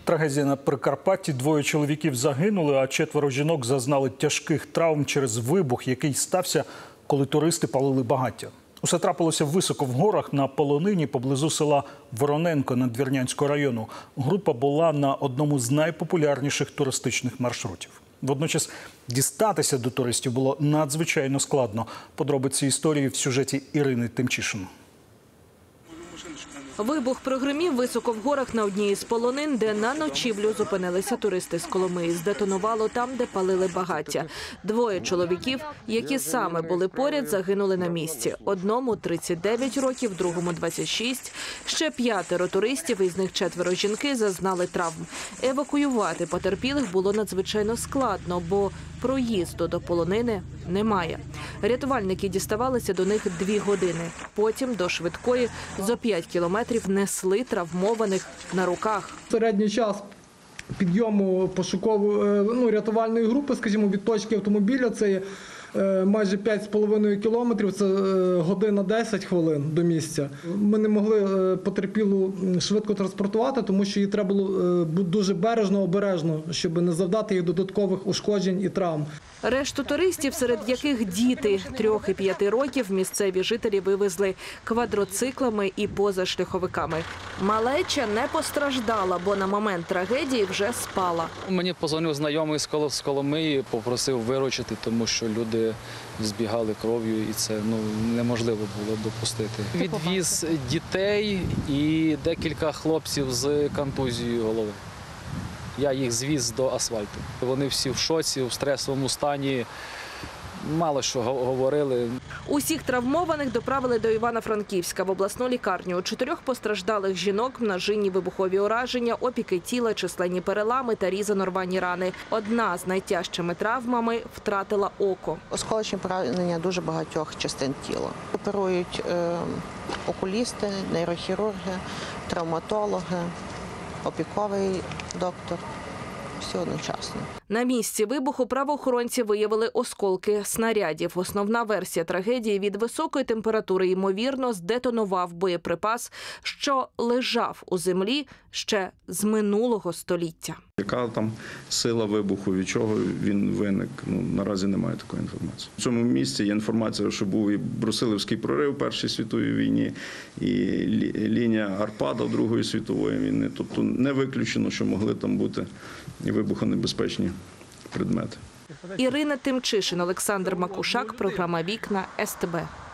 Трагедія на Прикарпатті. 2 чоловіків загинули, а 4 жінок зазнали тяжких травм через вибух, який стався, коли туристи палили багаття. Усе трапилося високо в горах на Полонині, поблизу села Вороненко Надвірнянського району. Група була на одному з найпопулярніших туристичних маршрутів. Водночас дістатися до туристів було надзвичайно складно. Подробиці історії в сюжеті Ірини Тимчишин. Вибух прогримів високо в горах на одній із полонин, де на ночівлю зупинилися туристи з Коломиї. Здетонувало там, де палили багаття. 2 чоловіків, які саме були поряд, загинули на місці. Одному 39 років, другому 26. Ще 5 туристів, із них 4 жінки, зазнали травм. Евакуювати потерпілих було надзвичайно складно, бо проїзду до полонини немає. Рятувальники діставалися до них 2 години. Потім до швидкої за 5 кілометрів несли травмованих на руках. Середній час підйому рятувальної групи, скажімо, від точки автомобіля, це є майже 5,5 кілометрів, це година 10 хвилин до місця. Ми не могли потерпілу швидко транспортувати, тому що їй треба було бути дуже бережно, обережно, щоб не завдати їй додаткових ушкоджень і травм. Решту туристів, серед яких діти 3 і 5 років, місцеві жителі вивезли квадроциклами і позашляховиками. Малеча не постраждала, бо на момент трагедії вже спала. Мені подзвонив знайомий з Коломиї, попросив виручити, тому що люди збігали кров'ю і це неможливо було допустити. Відвіз дітей і декілька хлопців з контузією голови. Я їх звіз до асфальту. Вони всі в шоці, в стресовому стані, мало що говорили. Усіх травмованих доправили до Івано-Франківська в обласну лікарню. У 4 постраждалих жінок множинні вибухові ураження, опіки тіла, численні перелами та різано-рвані рани. Одна з найтяжчими травмами втратила око. Осколочні поранення дуже багатьох частин тіла. Оперують окулісти, нейрохірурги, травматологи, опіковий доктор. Всі одночасно. На місці вибуху правоохоронці виявили осколки снарядів. Основна версія трагедії – від високої температури, ймовірно, здетонував боєприпас, що лежав у землі ще з минулого століття. Яка там сила вибуху, від чого він виник, наразі немає такої інформації. В цьому місці є інформація, що був і Брусилівський прорив в Першій світовій війні, і лінія Арпада в Другої світової війни. Тобто не виключено, що могли там бути і вибухонебезпечні предмети. Ірина Тимчишин, Олександр Макушак, програма «Вікна», СТБ.